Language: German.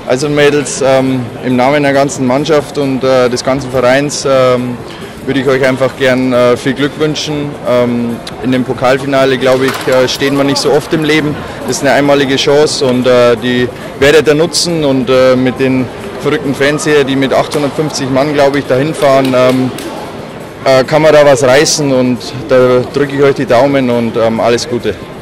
Also Mädels, im Namen der ganzen Mannschaft und des ganzen Vereins würde ich euch einfach gern viel Glück wünschen. In dem Pokalfinale, glaube ich, stehen wir nicht so oft im Leben. Das ist eine einmalige Chance und die werdet ihr nutzen. Und mit den verrückten Fans hier, die mit 850 Mann, glaube ich, dahin fahren, kann man da was reißen. Und da drücke ich euch die Daumen und alles Gute.